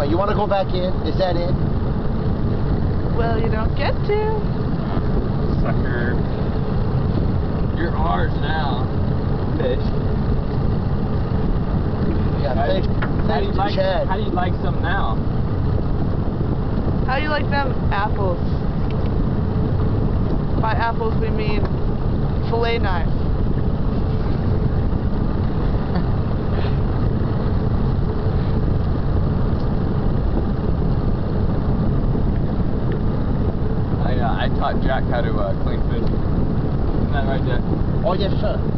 What, you want to go back in? Is that it? Well, you don't get to. Sucker. You're ours now. Fish. Yeah, thanks How do you like some now? How do you like them apples? By apples we mean fillet knife. I taught Jack how to clean fish. Isn't that right, Jack? Oh, yes, sir.